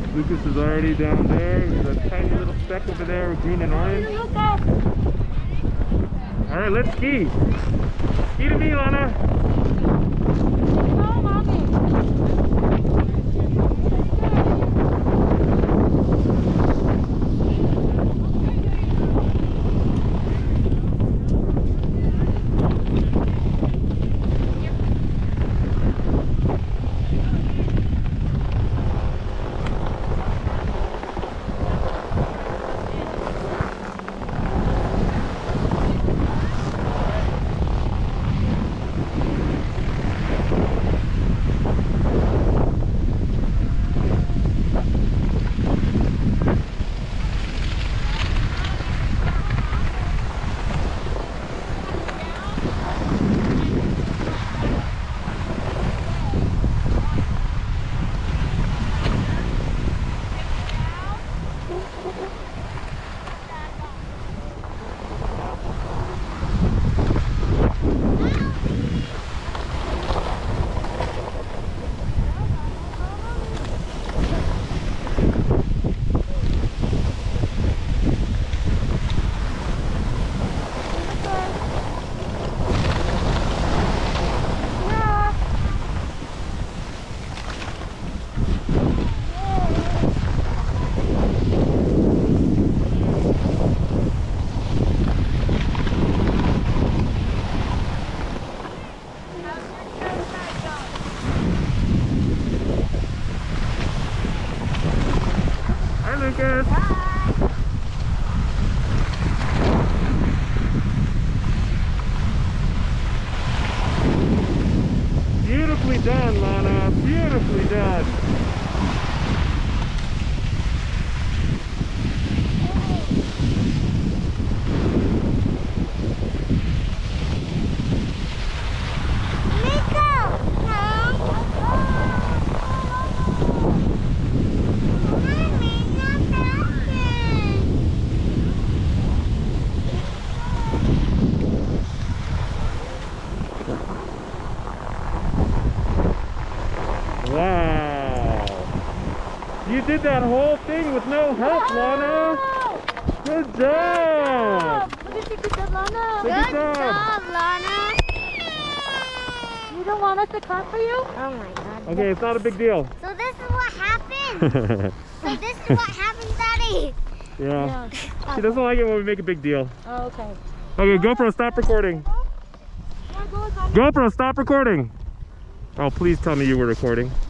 Lucas is already down there. There's a tiny little speck over there with green and orange. Alright, let's ski. Ski to me, Lana. Oh, mommy. Lucas. Beautifully done, Lana. Beautifully done. Wow! You did that whole thing with no help, Lana! Good job! What did you do, Lana? Good job, Lana. You don't want us to clap for you? Oh my god. Okay, it's not a big deal. So this is what happened? So this is what happens, Daddy? Yeah. She doesn't like it when we make a big deal. Oh, okay. Okay, GoPro, stop recording. GoPro, stop recording. Oh, please tell me you were recording.